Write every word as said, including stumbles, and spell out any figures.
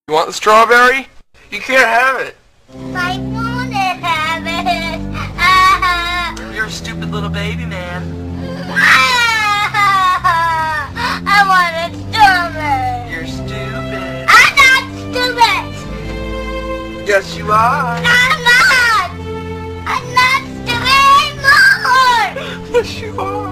You want the strawberry? You can't have it. I want to have it. You're a stupid little baby, man. I want a strawberry. You're stupid. I'm not stupid. Yes, you are. I'm not. I'm not stupid anymore. Yes, you are.